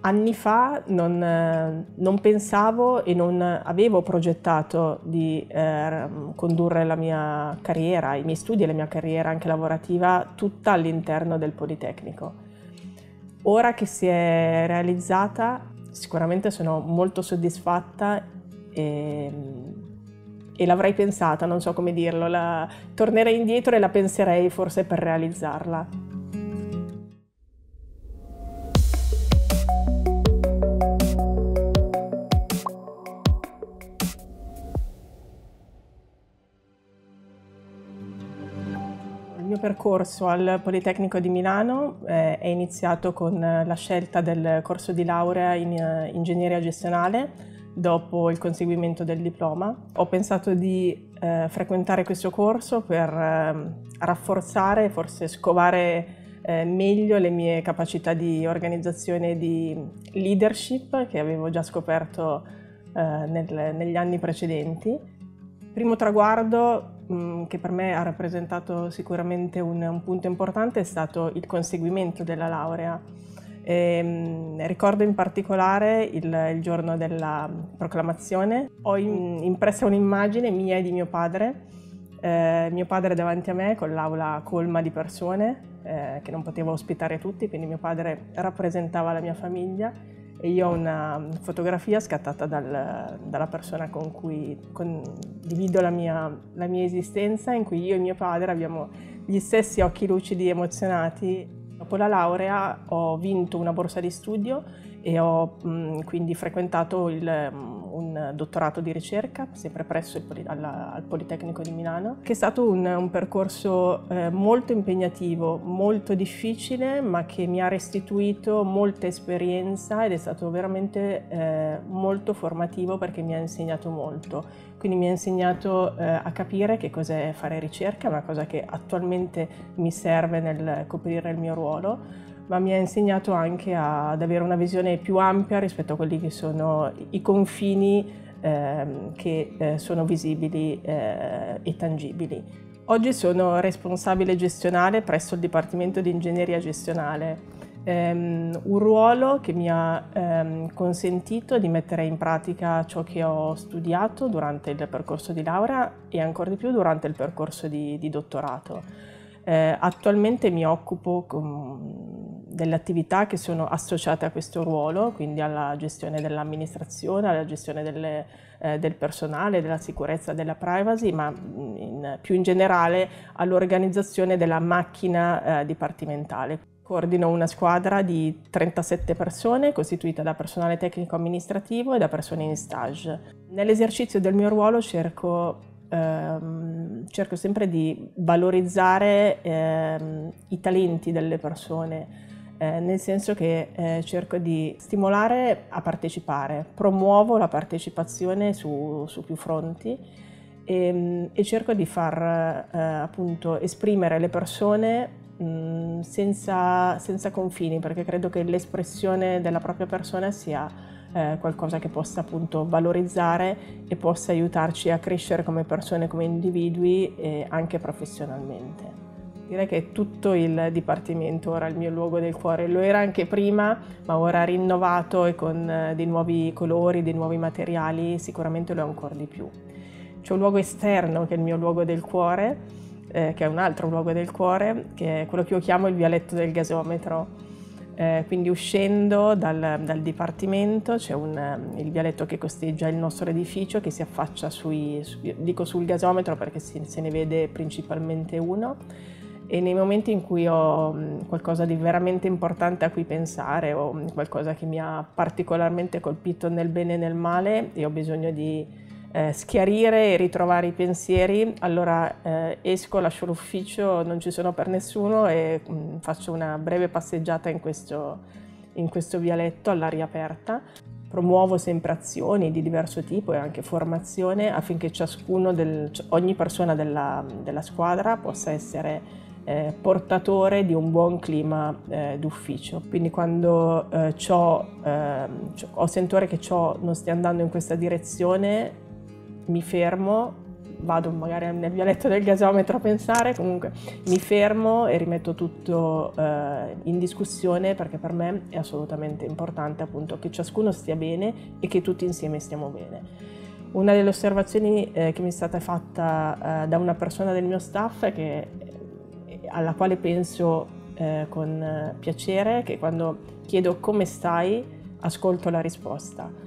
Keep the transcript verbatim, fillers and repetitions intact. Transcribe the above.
Anni fa non, eh, non pensavo e non avevo progettato di eh, condurre la mia carriera, i miei studi e la mia carriera anche lavorativa tutta all'interno del Politecnico. Ora che si è realizzata, sicuramente sono molto soddisfatta e, e l'avrei pensata, non so come dirlo, la, tornerei indietro e la penserei forse per realizzarla. Il mio percorso al Politecnico di Milano eh, è iniziato con la scelta del corso di laurea in uh, ingegneria gestionale dopo il conseguimento del diploma. Ho pensato di eh, frequentare questo corso per eh, rafforzare e forse scovare eh, meglio le mie capacità di organizzazione e di leadership che avevo già scoperto eh, nel, negli anni precedenti. Il primo traguardo mh, che per me ha rappresentato sicuramente un, un punto importante è stato il conseguimento della laurea. E, mh, ricordo in particolare il, il giorno della proclamazione. Ho in, impressa un'immagine mia e di mio padre, eh, mio padre davanti a me con l'aula colma di persone, eh, che non poteva ospitare tutti, quindi mio padre rappresentava la mia famiglia. E io ho una fotografia scattata dal, dalla persona con cui condivido la mia, la mia esistenza, in cui io e mio padre abbiamo gli stessi occhi lucidi e emozionati. Dopo la laurea ho vinto una borsa di studio e ho mh, quindi frequentato il, un dottorato di ricerca, sempre presso il, alla, al Politecnico di Milano, che è stato un, un percorso eh, molto impegnativo, molto difficile, ma che mi ha restituito molta esperienza ed è stato veramente eh, molto formativo perché mi ha insegnato molto. Quindi mi ha insegnato eh, a capire che cos'è fare ricerca, una cosa che attualmente mi serve nel coprire il mio ruolo, ma mi ha insegnato anche a, ad avere una visione più ampia rispetto a quelli che sono i confini eh, che eh, sono visibili eh, e tangibili. Oggi sono responsabile gestionale presso il Dipartimento di Ingegneria Gestionale, Um, un ruolo che mi ha um, consentito di mettere in pratica ciò che ho studiato durante il percorso di laurea e ancora di più durante il percorso di, di dottorato. Eh, attualmente mi occupo delle attività che sono associate a questo ruolo, quindi alla gestione dell'amministrazione, alla gestione delle, eh, del personale, della sicurezza, della privacy, ma in, più in generale all'organizzazione della macchina eh, dipartimentale. Coordino una squadra di trentasette persone costituita da personale tecnico-amministrativo e da persone in stage. Nell'esercizio del mio ruolo cerco, ehm, cerco sempre di valorizzare ehm, i talenti delle persone, eh, nel senso che eh, cerco di stimolare a partecipare, promuovo la partecipazione su, su più fronti e, e cerco di far eh, appunto esprimere le persone Senza, senza confini, perché credo che l'espressione della propria persona sia eh, qualcosa che possa appunto valorizzare e possa aiutarci a crescere come persone, come individui e anche professionalmente. Direi che tutto il Dipartimento ora è il mio luogo del cuore, lo era anche prima, ma ora rinnovato e con eh, dei nuovi colori, dei nuovi materiali, sicuramente lo è ancora di più. C'è un luogo esterno che è il mio luogo del cuore, Eh, che è un altro luogo del cuore, che è quello che io chiamo il vialetto del gasometro. Eh, quindi uscendo dal, dal Dipartimento c'è un, il vialetto che costeggia il nostro edificio, che si affaccia sui, su, dico sul gasometro perché si, se ne vede principalmente uno, e nei momenti in cui ho qualcosa di veramente importante a cui pensare o qualcosa che mi ha particolarmente colpito nel bene e nel male e ho bisogno di Eh, schiarire e ritrovare i pensieri, allora eh, esco, lascio l'ufficio, non ci sono per nessuno e mh, faccio una breve passeggiata in questo, in questo vialetto all'aria aperta. Promuovo sempre azioni di diverso tipo e anche formazione affinché ciascuno del, ogni persona della, della squadra possa essere eh, portatore di un buon clima eh, d'ufficio. Quindi quando eh, ciò, eh, ho sentore che ciò non stia andando in questa direzione, mi fermo, vado magari nel vialetto del gasometro a pensare, comunque mi fermo e rimetto tutto eh, in discussione, perché per me è assolutamente importante appunto che ciascuno stia bene e che tutti insieme stiamo bene. Una delle osservazioni eh, che mi è stata fatta eh, da una persona del mio staff, che, alla quale penso eh, con piacere, che quando chiedo come stai ascolto la risposta.